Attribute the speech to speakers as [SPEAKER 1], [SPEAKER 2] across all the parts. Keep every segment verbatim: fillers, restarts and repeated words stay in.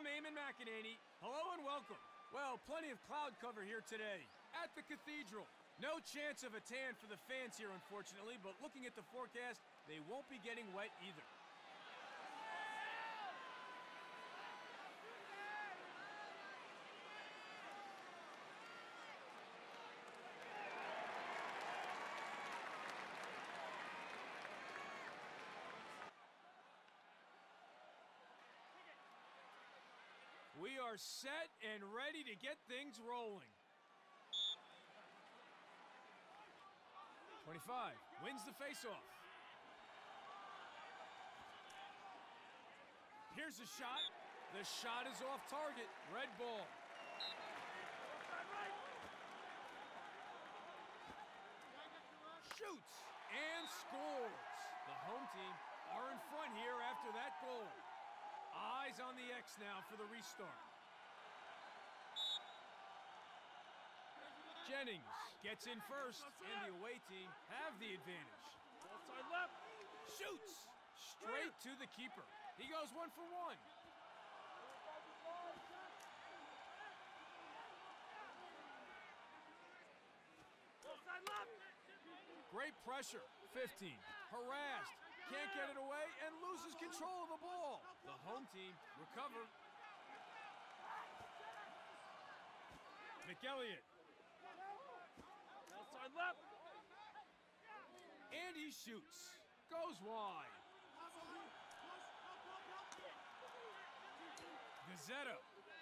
[SPEAKER 1] I'm Eamon McEnany. Hello and welcome. Well, plenty of cloud cover here today at the Cathedral. No chance of a tan for the fans here, unfortunately, but looking at the forecast, they won't be getting wet either. We are set and ready to get things rolling. twenty-five wins the faceoff. Here's a shot. The shot is off target. Red ball. Shoots and scores. The home team are in front here after that goal. Eyes on the X now for the restart. Jennings gets in first, and the away team have the advantage.
[SPEAKER 2] Outside left.
[SPEAKER 1] Shoots straight to the keeper. He goes one for one.
[SPEAKER 2] Outside left.
[SPEAKER 1] Great pressure. fifteen. Harassed. Can't get it away and loses control of the ball. The home team recover. McElliott.
[SPEAKER 2] Outside left.
[SPEAKER 1] And he shoots. Goes wide. Gazzetta.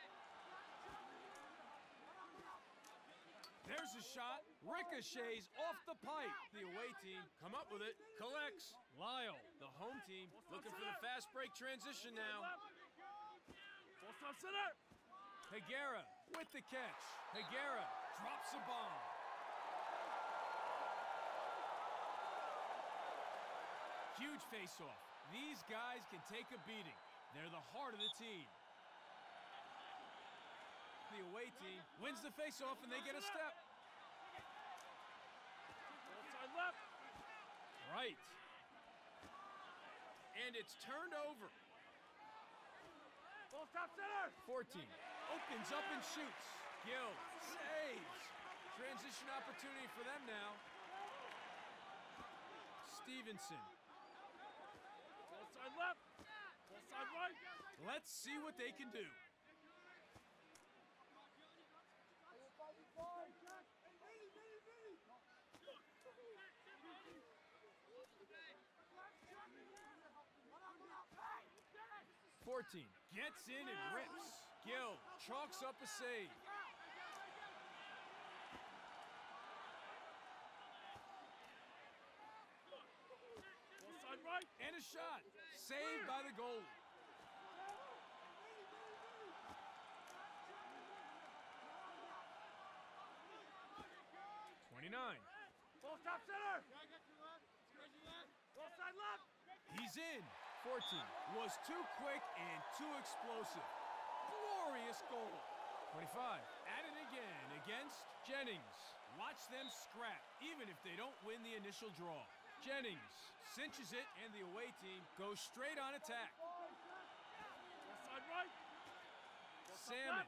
[SPEAKER 1] There's a shot. Ricochets off the pipe. The away team come up with it. Collects. Lyle, the home team, looking for the fast break transition now.
[SPEAKER 2] Full stop center.
[SPEAKER 1] Higuera with the catch. Higuera drops a bomb. Huge face-off. These guys can take a beating. They're the heart of the team. The away team wins the face-off and they get a step.
[SPEAKER 2] Outside left.
[SPEAKER 1] Right. And it's turned over.
[SPEAKER 2] Full stop center.
[SPEAKER 1] fourteen. Opens up and shoots. Gill saves. Transition opportunity for them now. Stevenson.
[SPEAKER 2] Outside left. Outside right.
[SPEAKER 1] Let's see what they can do. fourteen gets in and rips. Gill chalks up a save.
[SPEAKER 2] Outside right.
[SPEAKER 1] And a shot. Saved by the goalie. twenty-nine.
[SPEAKER 2] Full stop center. Outside left.
[SPEAKER 1] He's in. fourteen was too quick and too explosive. Glorious goal. twenty-five at it again against Jennings. Watch them scrap, even if they don't win the initial draw. Jennings cinches it, and the away team goes straight on attack.
[SPEAKER 2] Outside right.
[SPEAKER 1] Salmon.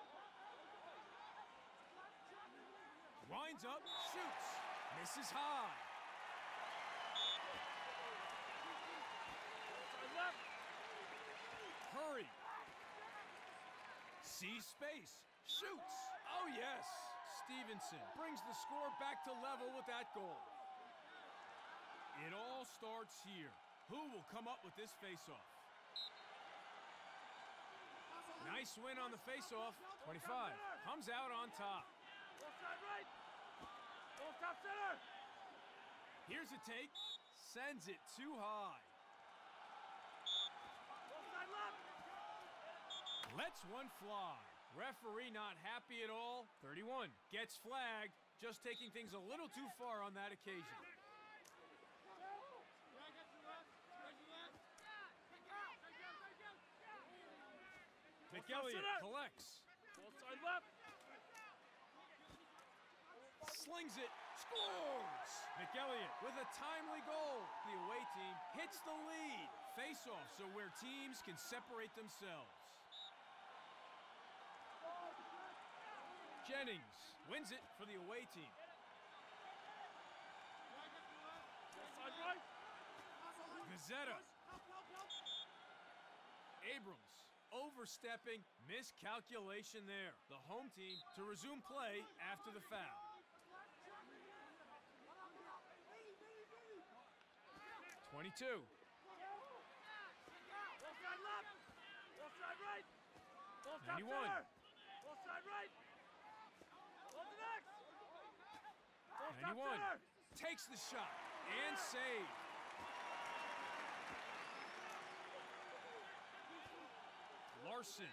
[SPEAKER 1] Winds up, shoots, misses high.
[SPEAKER 2] Outside left.
[SPEAKER 1] Hurry. Sees space, shoots. Oh yes. Stevenson brings the score back to level with that goal. It all starts here. Who will come up with this faceoff? Nice win on the faceoff. twenty-five comes out on top.
[SPEAKER 2] Outside right. Full stop center.
[SPEAKER 1] Here's a take. Sends it too high.
[SPEAKER 2] Outside left.
[SPEAKER 1] Lets one fly. Referee not happy at all. thirty-one gets flagged. Just taking things a little too far on that occasion. McElliott collects.
[SPEAKER 2] Outside left.
[SPEAKER 1] Slings it. Scores! McElliott with a timely goal. The away team hits the lead. Face-off, so where teams can separate themselves. Jennings wins it for the away team.
[SPEAKER 2] Side right.
[SPEAKER 1] Gazzetta. Abrams overstepping, miscalculation there. The home team to resume play after the foul. twenty-two.
[SPEAKER 2] Ball side left. Ball side right. Ball top
[SPEAKER 1] ninety-one.
[SPEAKER 2] center. Ball side right. Ball to next. Ball top
[SPEAKER 1] ninety-one.
[SPEAKER 2] center.
[SPEAKER 1] Takes the shot and save. Larson.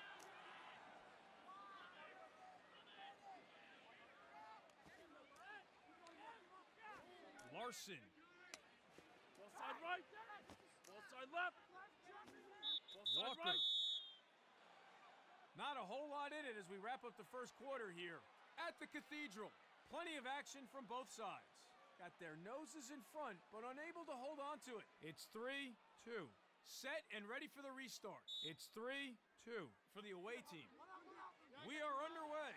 [SPEAKER 1] Larson.
[SPEAKER 2] Ball side right. Ball side left. Ball side
[SPEAKER 1] Walker.
[SPEAKER 2] right.
[SPEAKER 1] Not a whole lot in it as we wrap up the first quarter here at the Cathedral. Plenty of action from both sides. Got their noses in front, but unable to hold on to it. It's three two. Set and ready for the restart. It's three two for the away team. We are underway.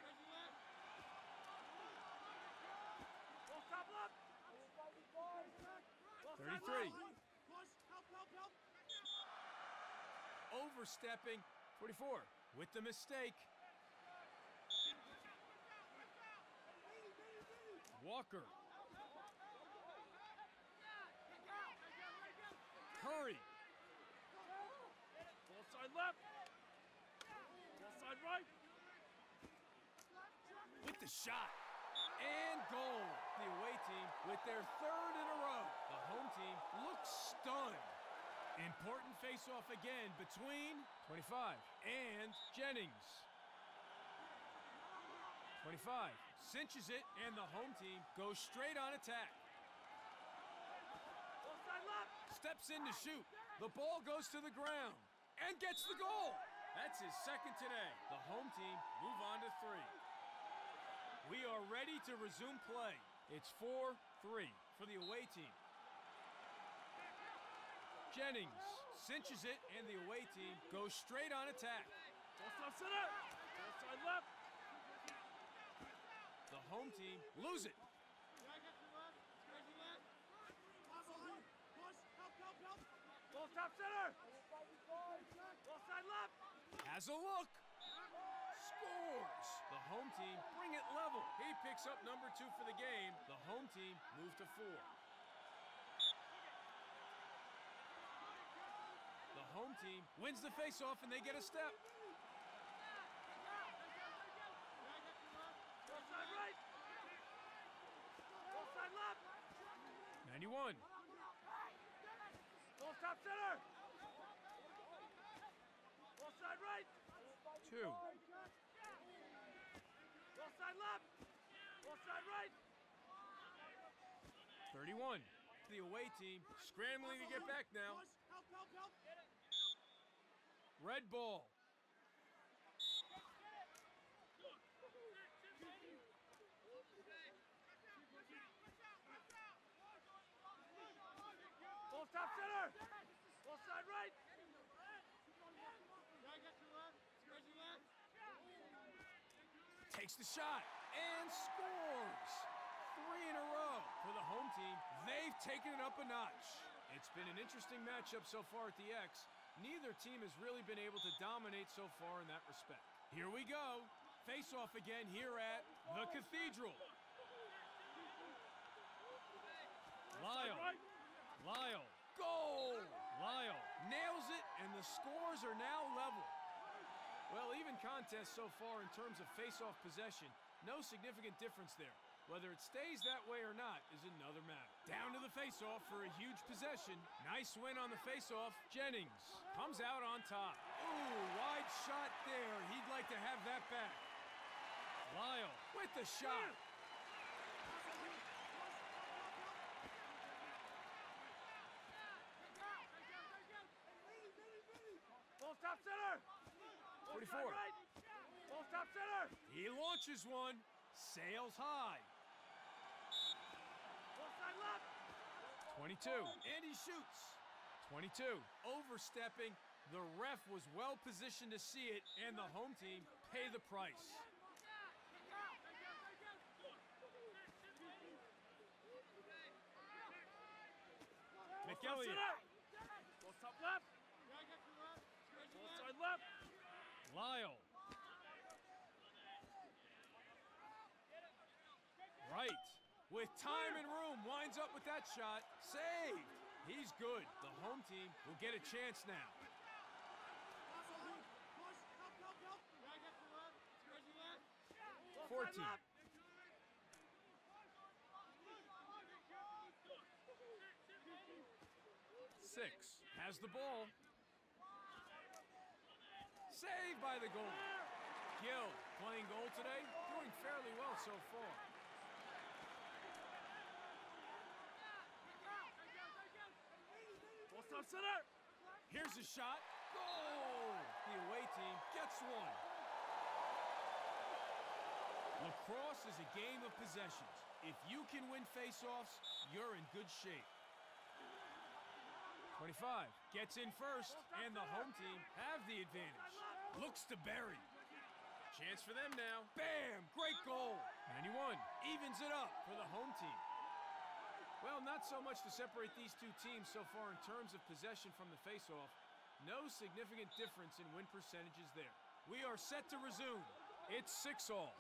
[SPEAKER 2] Ball top left. Ball side
[SPEAKER 1] thirty-three.
[SPEAKER 2] left. Push. Help, help, help.
[SPEAKER 1] Overstepping. forty-four with the mistake. Walker. Curry.
[SPEAKER 2] Ball side left. Ball side right.
[SPEAKER 1] With the shot. And goal. The away team with their third in a row. The home team looks stunned. Important face-off again between twenty-five and Jennings. twenty-five cinches it, and the home team goes straight on attack.
[SPEAKER 2] Ball side left.
[SPEAKER 1] Steps in to shoot. The ball goes to the ground and gets the goal. That's his second today. The home team move on to three. We are ready to resume play. It's four three for the away team. Jennings cinches it, and the away team goes straight on attack.
[SPEAKER 2] Ball top center. Ball side left.
[SPEAKER 1] The home team lose it.
[SPEAKER 2] Ball top center. Ball side left.
[SPEAKER 1] Has a look. Scores. The home team bring it level. He picks up number two for the game. The home team move to four. The home team wins the face-off, and they get a step.
[SPEAKER 2] Ball side right. Ball side left.
[SPEAKER 1] ninety-one.
[SPEAKER 2] Ball top center. Ball side right.
[SPEAKER 1] Two.
[SPEAKER 2] Ball side left. Ball side right.
[SPEAKER 1] thirty-one. The away team scrambling to get back now.
[SPEAKER 2] Help, help, help.
[SPEAKER 1] Red ball.
[SPEAKER 2] Ball top center. Ball side right.
[SPEAKER 1] Takes the shot and scores. Three in a row for the home team. They've taken it up a notch. It's been an interesting matchup so far at the X. Neither team has really been able to dominate so far in that respect. Here we go. Face-off again here at the Cathedral. Lyle. Lyle. Goal! Lyle nails it, and the scores are now level. Well, even contest so far in terms of face-off possession. No significant difference there. Whether it stays that way or not is another matter. Down to the face-off for a huge possession. Nice win on the face-off. Jennings comes out on top. Ooh, wide shot there. He'd like to have that back. Lyle with the shot.
[SPEAKER 2] Ball top center. Ball
[SPEAKER 1] forty-four.
[SPEAKER 2] side right. Ball top center.
[SPEAKER 1] He launches one. Sails high.
[SPEAKER 2] Ball side left.
[SPEAKER 1] twenty-two. And he shoots. twenty-two. Overstepping. The ref was well positioned to see it, and the home team pay the price. Elliott.
[SPEAKER 2] Ball top left. Ball side left.
[SPEAKER 1] Lyle. Right. With time and room, winds up with that shot. Saved. He's good. The home team will get a chance now. fourteen. Six. Has the ball. Saved by the goal. Gill playing goal today. Doing fairly well so far.
[SPEAKER 2] Ball stop center.
[SPEAKER 1] Here's a shot. Goal! The away team gets one. Lacrosse is a game of possessions. If you can win face-offs, you're in good shape. twenty-five gets in first, and the home team have the advantage. Looks to bury. Chance for them now. Bam! Great goal. ninety-one evens it up for the home team. Well, not so much to separate these two teams so far in terms of possession from the face-off. No significant difference in win percentages there. We are set to resume. It's six all.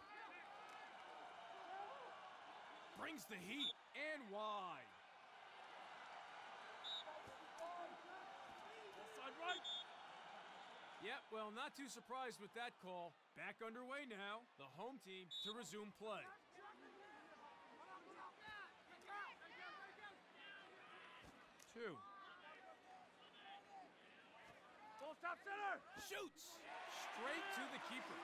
[SPEAKER 1] Brings the heat and wide.
[SPEAKER 2] Side right.
[SPEAKER 1] Yep, well, not too surprised with that call. Back underway now. The home team to resume play. Two.
[SPEAKER 2] Ball top center.
[SPEAKER 1] Shoots. Straight to the keeper.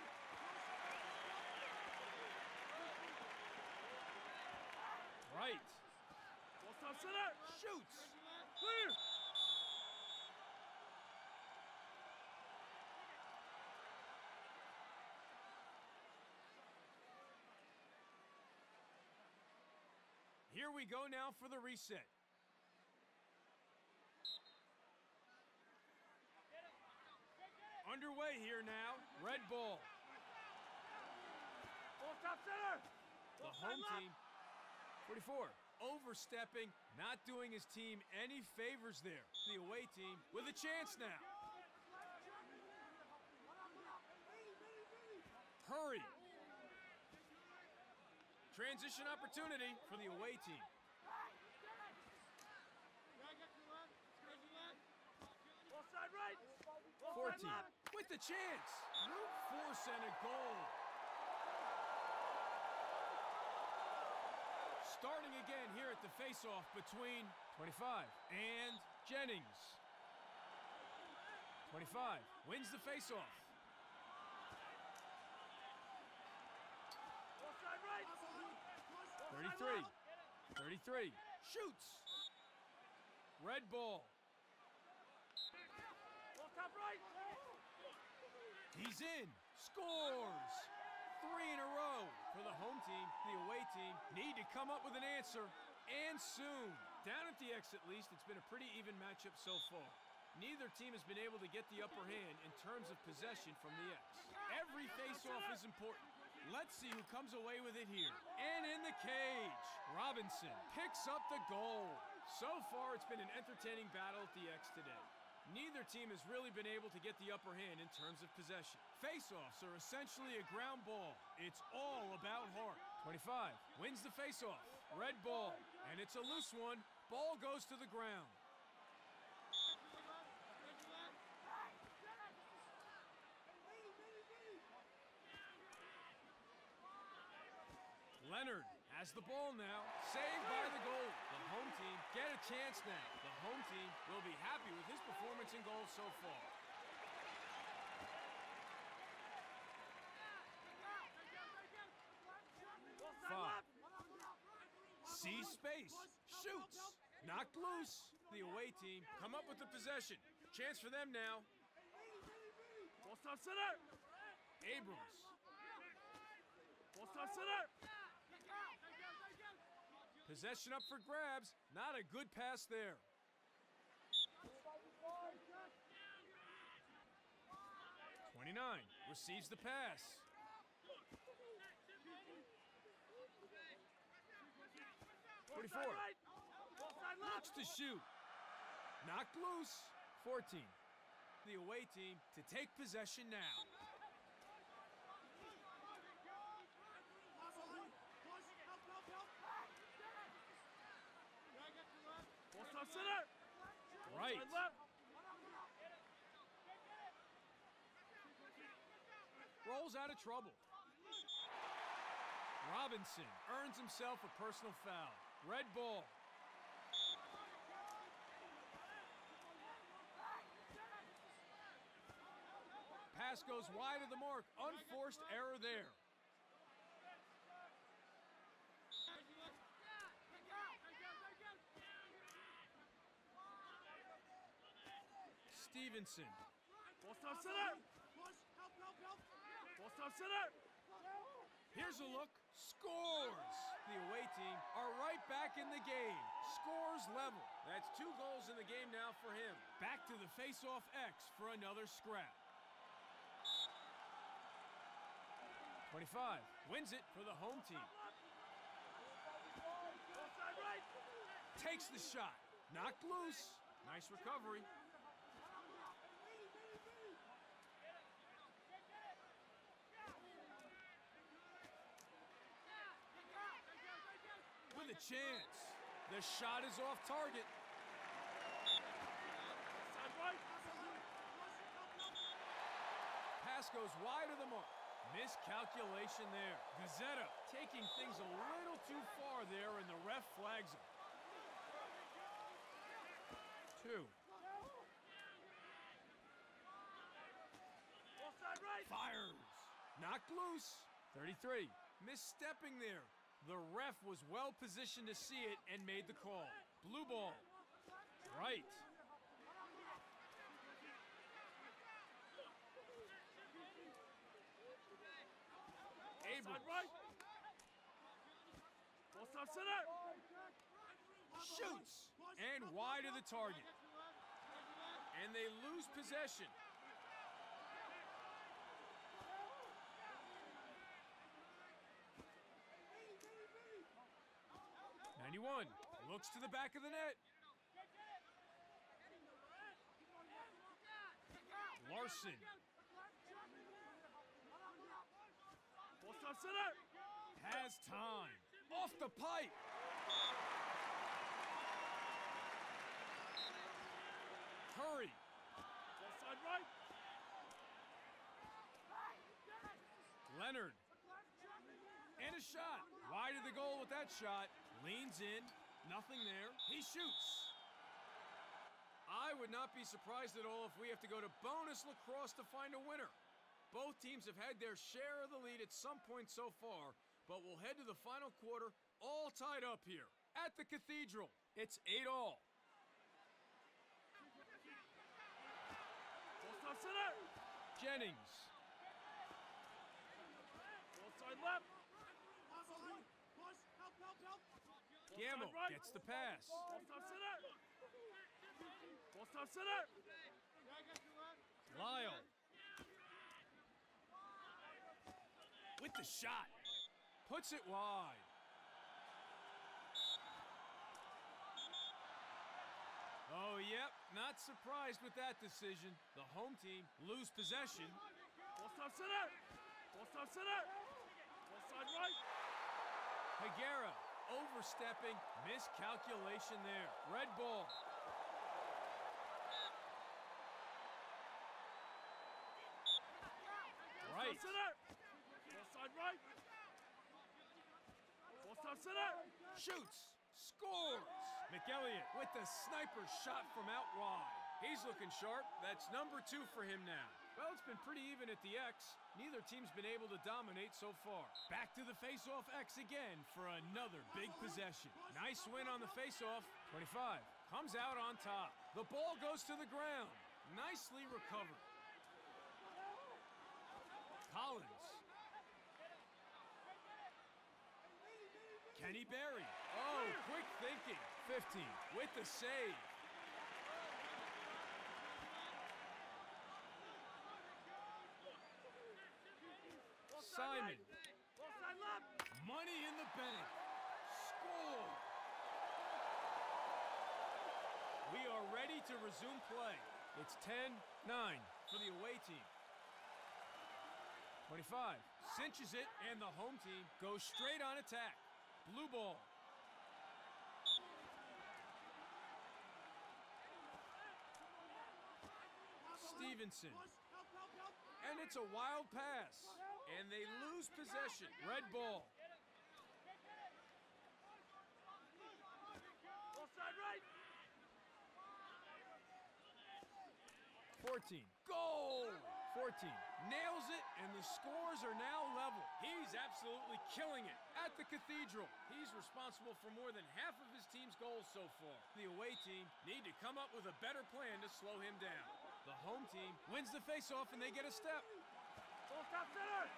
[SPEAKER 1] Right.
[SPEAKER 2] Ball stop center.
[SPEAKER 1] Shoots.
[SPEAKER 2] Clear.
[SPEAKER 1] Here we go now for the reset. Underway here now. Red ball.
[SPEAKER 2] Ball top center.
[SPEAKER 1] The home team. forty-four. Overstepping, not doing his team any favors there. The away team with a chance now. Hurry. Transition opportunity for the away team.
[SPEAKER 2] Ball side right. Ball
[SPEAKER 1] fourteen.
[SPEAKER 2] side left.
[SPEAKER 1] With the chance. Route force and a goal. Starting again here at the face-off between twenty-five and Jennings. twenty-five wins the face-off.
[SPEAKER 2] Ball side right.
[SPEAKER 1] thirty-three. thirty-three. Shoots. Red ball.
[SPEAKER 2] Ball top right.
[SPEAKER 1] He's in. Scores. Three in a row for the home team. The away team need to come up with an answer, and soon. Down at the X at least, it's been a pretty even matchup so far. Neither team has been able to get the upper hand in terms of possession from the X. Every face-off is important. Let's see who comes away with it here. And in the cage, Robinson picks up the goal. So far, it's been an entertaining battle at the X today. Neither team has really been able to get the upper hand in terms of possession. Face-offs are essentially a ground ball. It's all about heart. twenty-five wins the face-off. Red ball, and it's a loose one. Ball goes to the ground. Leonard has the ball now. Saved by the goal. The home team get a chance now. The home team will be happy with his performance in goal so far. Five. See space. Shoots. Knocked loose. The away team come up with the possession. Chance for them now.
[SPEAKER 2] Ball stop center.
[SPEAKER 1] Abrams.
[SPEAKER 2] Ball stop center.
[SPEAKER 1] Possession up for grabs. Not a good pass there. twenty-nine receives the pass. forty-four looks to shoot. Knocked loose. fourteen. The away team to take possession now. Right. Rolls out of trouble. Robinson earns himself a personal foul. Red ball. Pass goes wide of the mark. Unforced error there. Stevenson. Here's a look. Scores! The away team are right back in the game. Scores level. That's two goals in the game now for him. Back to the face-off X for another scrap. twenty-five. Wins it for the home team. Takes the shot. Knocked loose. Nice recovery. With a chance. The shot is off target. Pass goes wide of the mark. Miscalculation there. Gazzetta taking things a little too far there, and the ref flags him. Two. Fires. Knocked loose. thirty-three. Misstepping there. The ref was well positioned to see it and made the call. Blue ball. Right. Abrams. Shoots. And wide of the target. And they lose possession. ninety-one. Looks to the back of the net. Larson. Has time. Off the pipe. Curry. Leonard. And a shot. Wide of the goal with that shot. Leans in. Nothing there. He shoots. I would not be surprised at all if we have to go to bonus lacrosse to find a winner. Both teams have had their share of the lead at some point so far, but we'll head to the final quarter all tied up here at the Cathedral. It's eight all. Jennings. Gamble gets the pass. Lyle. With the shot. Puts it wide. Oh, yep. Not surprised with that decision. The home team lose possession. Higuera overstepping. Miscalculation there. Red ball. Right. Shoots. Scores. McElliott with the sniper shot from out wide. He's looking sharp. That's number two for him now. Well, it's been pretty even at the X. Neither team's been able to dominate so far. Back to the face-off X again for another big possession. Nice win on the face-off. twenty-five. Comes out on top. The ball goes to the ground. Nicely recovered. Collins. Kenny Berry. Oh, quick thinking. fifteen with the save. Simon. Money in the bank. Score. We are ready to resume play. It's ten nine for the away team. twenty-five cinches it, and the home team goes straight on attack. Blue ball. Stevenson. And it's a wild pass. And they lose possession. Red ball.
[SPEAKER 2] Offside right.
[SPEAKER 1] fourteen. Goal! fourteen nails it, and the scores are now level. He's absolutely killing it at the Cathedral. He's responsible for more than half of his team's goals so far. The away team need to come up with a better plan to slow him down. The home team wins the faceoff, and they get a step.
[SPEAKER 2] Ball top center.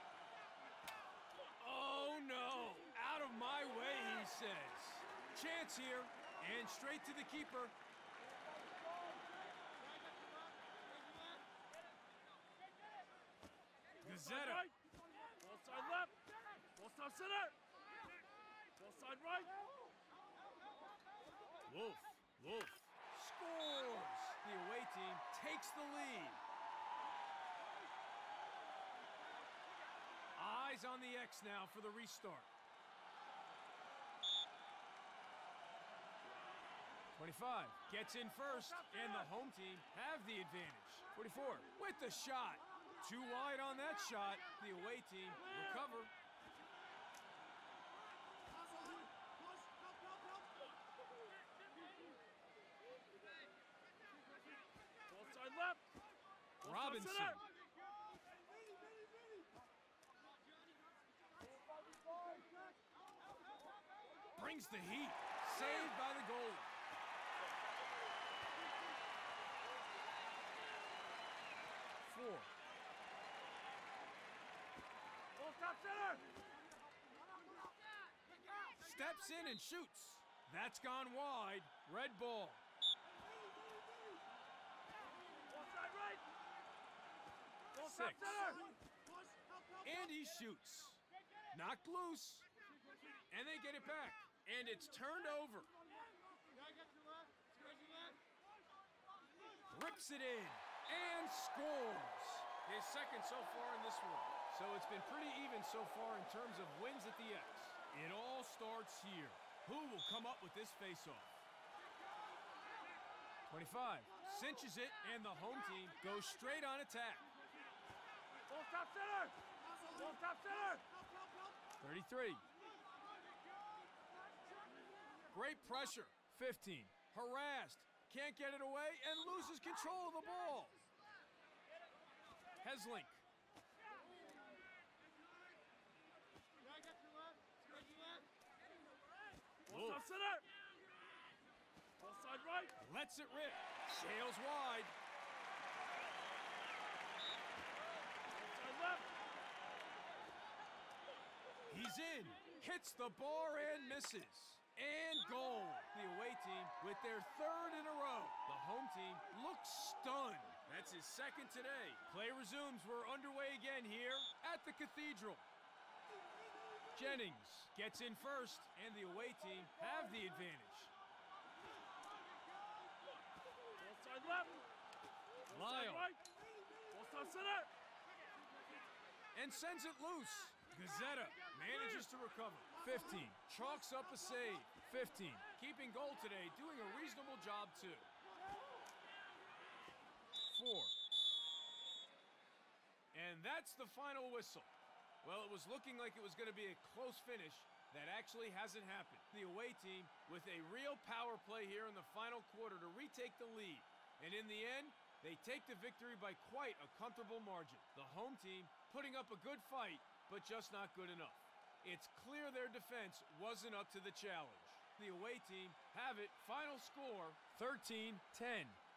[SPEAKER 1] Oh, no. Out of my way, he says. Chance here, and straight to the keeper.
[SPEAKER 2] Offside right. Ball side left. Ball top center. Ball side right.
[SPEAKER 1] Wolf. Wolf. Scores. The away team takes the lead. Eyes on the X now for the restart. twenty-five gets in first, and the home team have the advantage. forty-four with the shot. Too wide on that shot. The away team recover.
[SPEAKER 2] Ball side left. Ball
[SPEAKER 1] Robinson.
[SPEAKER 2] center.
[SPEAKER 1] Brings the heat. Saved by the goalie. Four.
[SPEAKER 2] Ball top center.
[SPEAKER 1] Steps in and shoots. That's gone wide. Red ball.
[SPEAKER 2] Ball side right. Ball top
[SPEAKER 1] Six.
[SPEAKER 2] center.
[SPEAKER 1] And he shoots. Knocked loose. And they get it back. And it's turned over. Rips it in. And scores. His second so far in this one. So it's been pretty even so far in terms of wins at the X. It all starts here. Who will come up with this faceoff? twenty-five cinches it, and the home team goes straight on attack.
[SPEAKER 2] Ball top center. Ball top center.
[SPEAKER 1] thirty-three. Great pressure. fifteen. Harassed. Can't get it away and loses control of the ball. Heslink.
[SPEAKER 2] Ball top center. Ball side right.
[SPEAKER 1] Lets it rip. Sails wide.
[SPEAKER 2] Ball side left.
[SPEAKER 1] He's in. Hits the bar and misses. And goal. The away team with their third in a row. The home team looks stunned. That's his second today. Play resumes. We're underway again here at the Cathedral. Jennings gets in first, and the away team have the advantage.
[SPEAKER 2] Ball side left. Ball side
[SPEAKER 1] Lyle.
[SPEAKER 2] right. Ball top center.
[SPEAKER 1] And sends it loose. Gazzetta manages to recover. fifteen, chalks up a save. fifteen, keeping goal today, doing a reasonable job too. Four. And that's the final whistle. Well, it was looking like it was going to be a close finish. That actually hasn't happened. The away team with a real power play here in the final quarter to retake the lead. And in the end, they take the victory by quite a comfortable margin. The home team putting up a good fight, but just not good enough. It's clear their defense wasn't up to the challenge. The away team have it, final score thirteen ten.